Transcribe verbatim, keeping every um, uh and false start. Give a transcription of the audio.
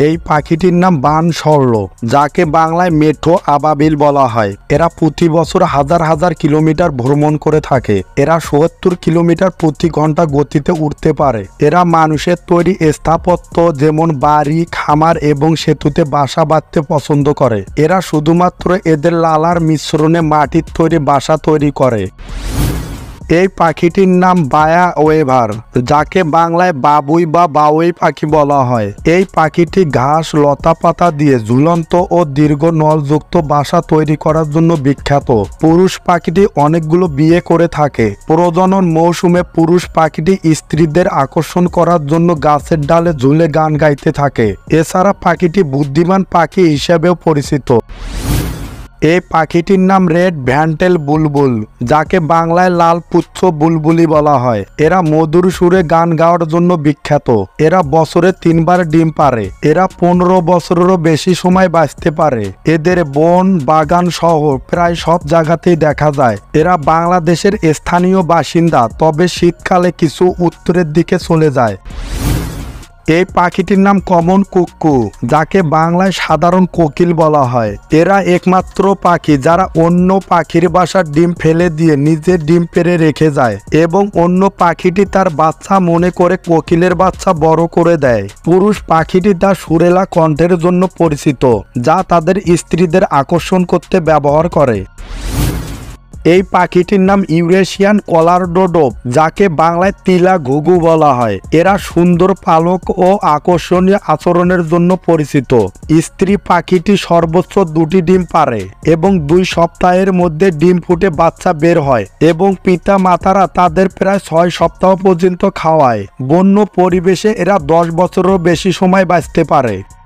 এই পাখিটির নাম বানশর্ল, যাকে বাংলায় মেঠো আবাবিল বলা হয়। এরা প্রতি বছর হাজার হাজার কিলোমিটার ভ্রমণ করে থাকে। এরা সত্তর কিলোমিটার প্রতি ঘন্টা গতিতে উড়তে পারে। এরা মানুষের তৈরি স্থাপত্য যেমন বাড়ি, খামার এবং সেতুতে বাসা বাঁধতে পছন্দ করে। এরা শুধুমাত্র এদের লালার মিশ্রণে মাটির তৈরি বাসা তৈরি করে। এই পাখিটির নাম বায়া ওয়েভার, যাকে বাংলায় বাবুই বা বাউই পাখি বলা হয়। এই পাখিটি ঘাস, লতা পাতা দিয়ে ঝুলন্ত ও দীর্ঘ নলযুক্ত বাসা তৈরি করার জন্য বিখ্যাত। পুরুষ পাখিটি অনেকগুলো বিয়ে করে থাকে। প্রজনন মৌসুমে পুরুষ পাখিটি স্ত্রীদের আকর্ষণ করার জন্য গাছের ডালে ঝুলে গান গাইতে থাকে। এছাড়া পাখিটি বুদ্ধিমান পাখি হিসেবেও পরিচিত। এই পাখিটির নাম রেড ভ্যান্টেল বুলবুল, যাকে বাংলায় লাল পুচ্ছ বুলবুলি বলা হয়। এরা মধুর সুরে গান গাওয়ার জন্য বিখ্যাত। এরা বছরে তিনবার ডিম পাড়ে। এরা পনেরো বছরেরও বেশি সময় বাঁচতে পারে। এদের বন, বাগান সহ প্রায় সব জায়গাতেই দেখা যায়। এরা বাংলাদেশের স্থানীয় বাসিন্দা, তবে শীতকালে কিছু উত্তরের দিকে চলে যায়। এই পাখিটির নাম কমন কুক্কু, যাকে বাংলায় সাধারণ কোকিল বলা হয়। এরা একমাত্র পাখি যারা অন্য পাখির বাসার ডিম ফেলে দিয়ে নিজের ডিম পেড়ে রেখে যায় এবং অন্য পাখিটি তার বাচ্চা মনে করে কোকিলের বাচ্চা বড় করে দেয়। পুরুষ পাখিটি তার সুরেলা কণ্ঠের জন্য পরিচিত, যা তাদের স্ত্রীদের আকর্ষণ করতে ব্যবহার করে। এই পাখিটির নাম ইউরেশিয়ান কলার ডোডো, যাকে বাংলায় তিলা ঘুঘু বলা হয়। এরা সুন্দর পালক ও আকর্ষণীয় আচরণের জন্য পরিচিত। স্ত্রী পাখিটি সর্বোচ্চ দুটি ডিম পাড়ে এবং দুই সপ্তাহের মধ্যে ডিম ফুটে বাচ্চা বের হয় এবং পিতা মাতারা তাদের প্রায় ছয় সপ্তাহ পর্যন্ত খাওয়ায়। বন্য পরিবেশে এরা দশ বছরেরও বেশি সময় বাঁচতে পারে।